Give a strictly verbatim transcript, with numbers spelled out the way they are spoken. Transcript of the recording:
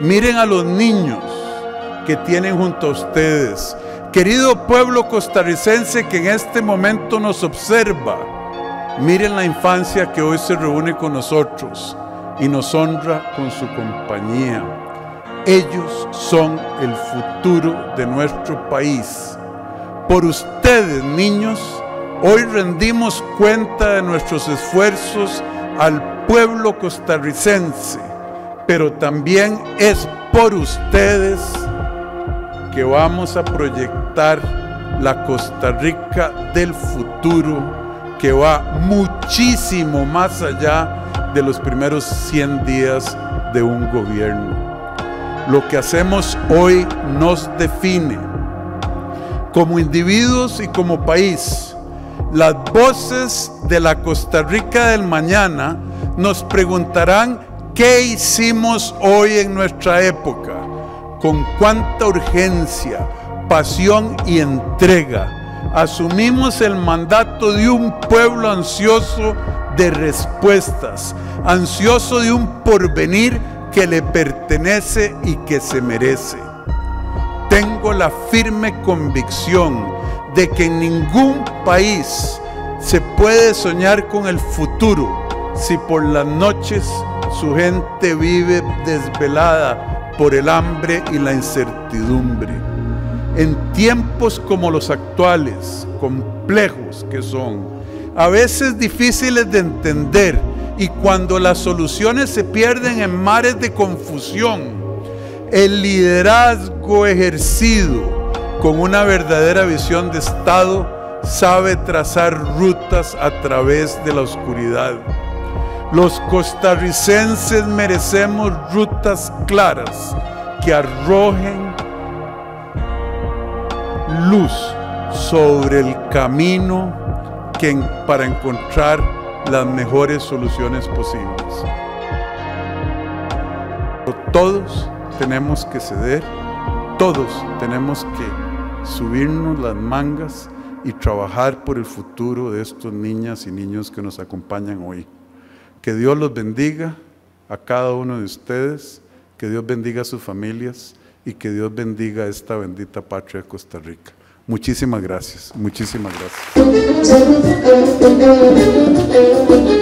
Miren a los niños que tienen junto a ustedes. Querido pueblo costarricense que en este momento nos observa, miren la infancia que hoy se reúne con nosotros y nos honra con su compañía. Ellos son el futuro de nuestro país. Por ustedes, niños, hoy rendimos cuenta de nuestros esfuerzos al pueblo costarricense, pero también es por ustedes que vamos a proyectar la Costa Rica del futuro, que va muchísimo más allá de los primeros cien días de un gobierno. Lo que hacemos hoy nos define como individuos y como país. Las voces de la Costa Rica del mañana nos preguntarán qué hicimos hoy en nuestra época, con cuánta urgencia, pasión y entrega asumimos el mandato de un pueblo ansioso de respuestas, ansioso de un porvenir que le pertenece y que se merece. Tengo la firme convicción de que en ningún país se puede soñar con el futuro si por las noches su gente vive desvelada por el hambre y la incertidumbre. En tiempos como los actuales, complejos que son, a veces difíciles de entender, y cuando las soluciones se pierden en mares de confusión, el liderazgo ejercido con una verdadera visión de Estado sabe trazar rutas a través de la oscuridad. Los costarricenses merecemos rutas claras que arrojen luz sobre el camino que, para encontrar las mejores soluciones posibles. Todos tenemos que ceder, todos tenemos que subirnos las mangas y trabajar por el futuro de estos niñas y niños que nos acompañan hoy. Que Dios los bendiga a cada uno de ustedes, que Dios bendiga a sus familias y que Dios bendiga a esta bendita patria de Costa Rica. Muchísimas gracias, muchísimas gracias.